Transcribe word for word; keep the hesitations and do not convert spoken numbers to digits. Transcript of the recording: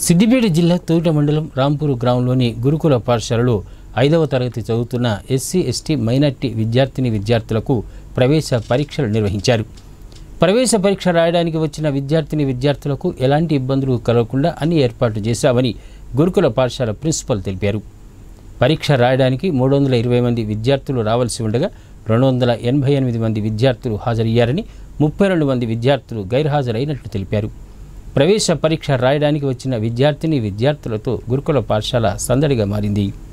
సిద్దిపేట జిల్లా తోట మండలం రాంపూర్ గ్రామంలోని గురుకుల పాఠశాలలో ఐదవ తరగతి చదువుతున్న ఎస్సీ ఎస్టీ మైనార్టీ విద్యార్థిని విద్యార్థులకు ప్రవేశ పరీక్షలు నిర్వహించారు. ప్రవేశ పరీక్ష రాయడానికి వచ్చిన విద్యార్థిని విద్యార్థులకు ఎలాంటి ఇబ్బందులు కలగకుండా అన్ని ఏర్పాట్లు చేశామని గురుకుల పాఠశాల ప్రిన్సిపల్ తెలిపారు. పరీక్ష రాయడానికి మూడు వందల ఇరవై మంది విద్యార్థులు రావాల్సి ఉండగా రెండు వందల ఎనభై ఎనిమిది మంది విద్యార్థులు హాజరయ్యారని, ముప్పై రెండు మంది విద్యార్థులు గైర్హాజరైనట్లు తెలిపారు. ప్రవేశ పరీక్ష రాయడానికి వచ్చిన విద్యార్థిని విద్యార్థులతో గురుకుల పాఠశాల సందడిగా మారింది.